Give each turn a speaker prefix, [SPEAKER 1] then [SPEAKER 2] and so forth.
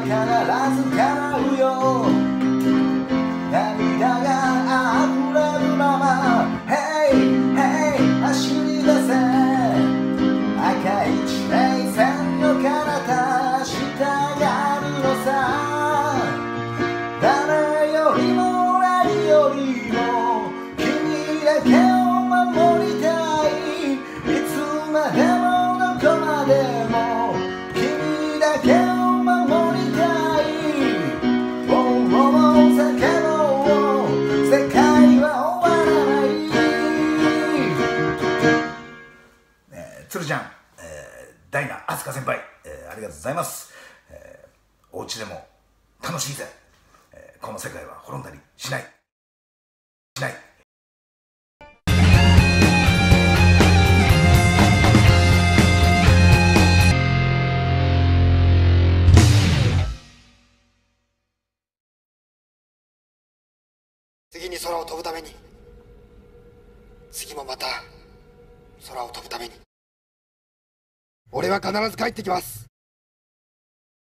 [SPEAKER 1] ず叶うよ。涙が溢れるまま Hey Hey 走り出せ。赤い地平線の彼方従うのさ。誰よりも何よりも君だけを守りたい。いつまでもどこまでも君だけを守りたい。叫ぼう世界は終わらない。鶴ちゃん、ダイナ飛鳥先輩、ありがとうございます。お家でも楽しいぜ。この世界は滅んだりしない。
[SPEAKER 2] 次に空を飛ぶために、次もまた空を飛ぶために、俺は必ず帰ってきます。